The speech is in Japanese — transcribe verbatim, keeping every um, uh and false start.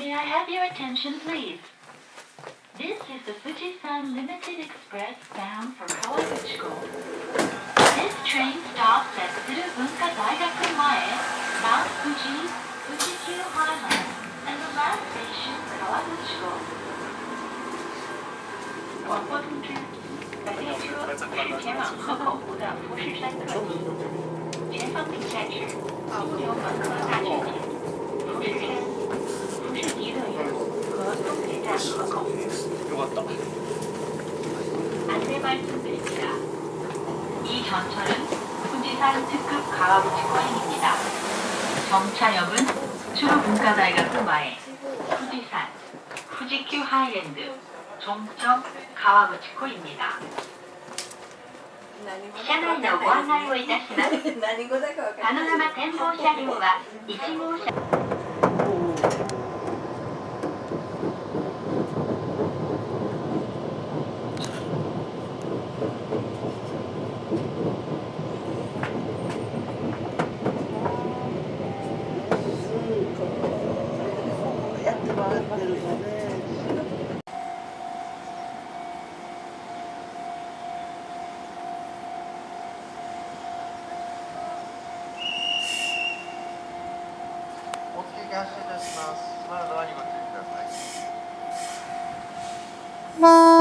May I have your attention, please? This is the Fuji-san Limited Express bound for Kawaguchiko. This train stops at Tsurubunka Daigaku Mae, Mount Fuji, Fuji Q Highland, and the last station, Kawaguchiko. 广播通知：本列车是前往河口湖的富士山特急，前方停站是新牛门科大学前、富士山、富士急乐园和东铁站河口。 よかった。 안내 말씀드립니다. 이 전철은富士山특급 가와구치코행입니다. 정차역은 츠루분가다이가쿠 마에,富士山,富士急 하이랜드, 종점 가와구치코입니다. 車内のご案内をいたします。パノラマ展望車両はいち号車。 お付け発車いたします。前のドアにご注意ください。